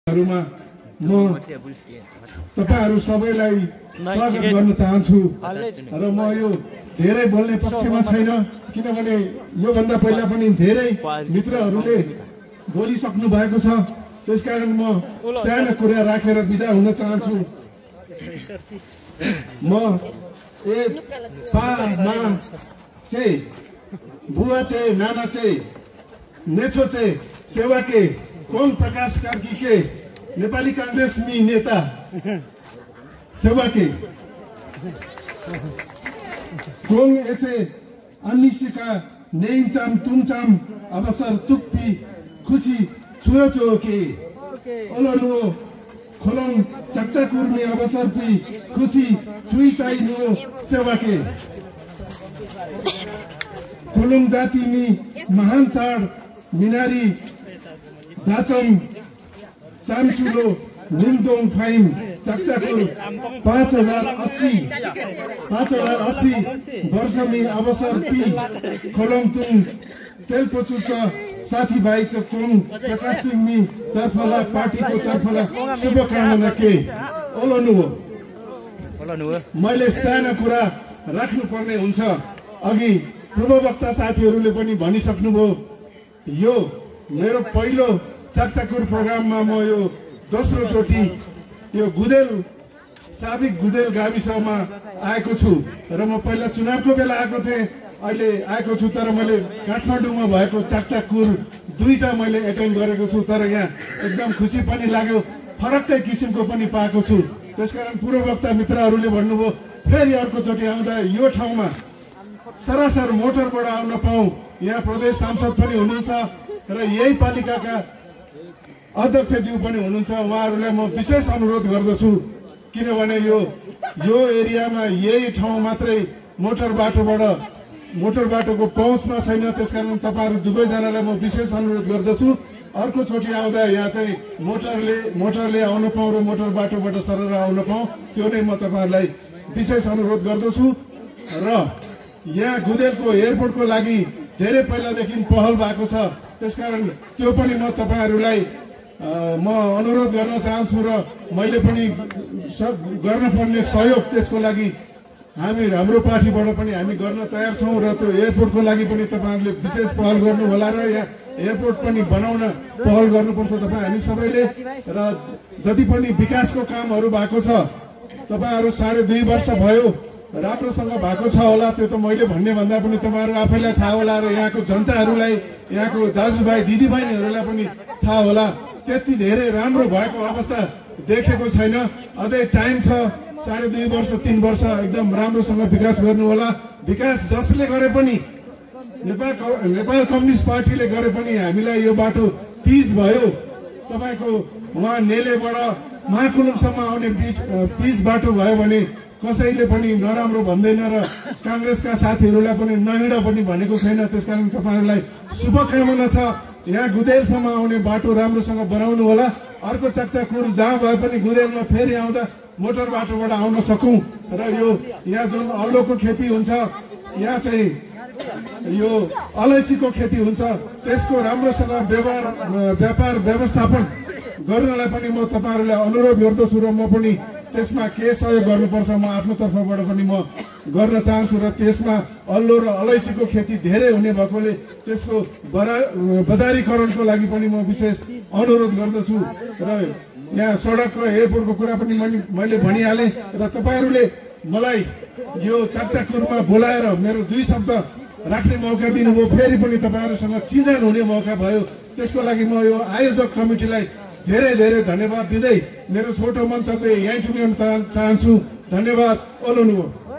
म तपाईहरु सबैलाई स्वागत गर्न चाहन्छु र म यो धेरै बोल्ने पक्षमा छैन किनभने यो भन्दा पहिला पनि धेरै मित्रहरूले बोलिसक्नु भएको छ त्यसकारण म सानो कुरा राखेर बिदा हुन चाहन्छु म पामा चाहिँ बुवा चाहिँ नाना चाहिँ नेछो चाहिँ सेवाके ओम प्रकाश कार्की के नेपाली कांग्रेस में नेता सेवा के कोंग ऐसे अनिशिका नेमचाम तुमचाम अवसर तुप्पी खुशी छुयो छो के ओलोनुओ खोलोंग चक्चाकुर में अवसर पी खुशी छुई चाई नुओ सेवा के खोलोंग जाति में महान चाड मिनारी दाचम चामसुलो निमदोङ फाइम चक्चाकुर 5080 वर्ष में अवसर पी खोलोङ तुङ तेलपचुचा साथीभाइ चकोङ प्रकाश सिंह मी तर्फला पार्टीको तर्फला शुभकामना के ओलनु हो मैले सानो कुरा राख्नु पर्ने हुन्छ अघि पूर्ववक्ता साथीहरूले पनि भनिसक्नुभयो यो मेरो पहिलो चक्चाकुर प्रोग्राममा म यो दोस्रो चोटी यो गुदेल साबिक गुदेल गाविसमा आएको छु र म पहिला चुनावको बेला आएको थिएँ अहिले आएको छु तर मैले काठमाडौँमा भएको चक्चाकुर दुईटा मैले एटेन्ड गरेको छु तर यहाँ एकदम खुसी पनि लाग्यो फरक्कै किसिमको पनि पाएको छु त्यसकारण पूर्ववक्ता मित्रहरूले भन्नुभयो फेरि अर्को चोटी आउँदा यो ठाउँमा सरासर मोटरबाट आउन पाऊँ यहाँ प्रदेश सांसद पनि हुनुहुन्छ र यही पालिकाका अध्यक्षज्यू पनि हुनुहुन्छ उहाँहरूलाई म विशेष अनुरोध गर्दछु किनभने यो एरियामा यही ठाउँ मात्रै मोटर बाटोको पहुँचमा छैन त्यसकारण तपाईहरु दुवैजनालाई म विशेष अनुरोध गर्दछु अर्को चोटी आउँदा यहाँ चाहिँ मोटरले आउन पाऊँ र मोटर बाटोबाट सरर आउन पाऊँ त्यो नै म तपाईहरुलाई विशेष अनुरोध गर्दछु र यहाँ गुदेलको एयरपोर्टको लागि धेरै पहिलादेखि पहल भएको छ त्यसकारण त्यो पनि म तपाईहरुलाई म अनुरोध गर्न चाहन्छु र मैले पनि गर्न पर्ने सहयोग त्यसको लागि हाम्रो पार्टीबाट पनि हामी गर्न तयार छौं र त्यो एयरपोर्टको लागि पनि तपाईहरुले विशेष पहल गर्नु होला र यहाँ एयरपोर्ट पनि बनाउन पहल गर्नुपर्छ तपाई हामी सबैले र जति पनि विकासको कामहरु भएको छ तपाईहरु 2.5 वर्ष भयो राम्रोसँग भएको छ होला त्यो त मैले भन्ने भन्दा पनि तपाईहरु आफैलाई थाहा होला र यहाँको जनताहरुलाई यहाँको दाजुभाइ दिदीबहिनीहरुलाई पनि थाहा होला त्यति धेरै राम्रो भएको अवस्था देखेको छैन अझै टाइम छ 2.5 वर्ष 3 वर्ष एकदम राम्रोसँग विकास गर्नु होला विकास जसले गरे पनि नेपाल कम्युनिस्ट पार्टीले गरे पनि हामीलाई यो बाटो पिच भयो तपाईको वहाँ नेलेबाट महाकुलुङसम्म आउने पिच बाटो भयो भने कसैले पनि नराम्रो भन्दैन र कांग्रेसका साथीहरुलाई पनि नहिँड पनि भनेको छैन त्यसकारण तपाईहरुलाई शुभकामना छ यहाँ गुदेलसम्म आउने बाटो राम्रोसँग बनाउनु होला अर्को चक्चाकुर जहाँ भए पनि गुदेलमा फेरि आउँदा मोटर बाटोबाट आउन सकौं र यो यहाँ जुन अल्लोको खेती हुन्छ यहाँ चाहिँ यो अलैँचीको खेती हुन्छ त्यसको राम्रोसँग व्यापार व्यवस्थापन गर्नलाई पनि म तपाईहरुलाई अनुरोध गर्दछु र म पनि त्यसमा के सहयोग गर्नुपर्छ म आफ्नो तर्फबाट पनि म गर्न चाहन्छु र त्यसमा अल्लो र अलैँचीको खेती धेरै हुने भएकोले त्यसको बजारीकरणको लागि पनि म विशेष अनुरोध गर्दछु र यहाँ सडक र एयरपोर्टको कुरा पनि मैले भनिहालेँ र तपाईहरुले मलाई यो चक्चाकुरमा बोलाएर मेरो 2 शब्द राख्ने मौका दिनुभयो फेरि पनि तपाईहरुसँग चिनान हुने मौका भयो त्यसको लागि म यो आयोजक कमिटीलाई धेरै धेरै धन्यवाद दिँदै मेरो छोटो मन्तव्य यही टुङ्ग्याउन चाहन्छु धन्यवाद ओलोनु।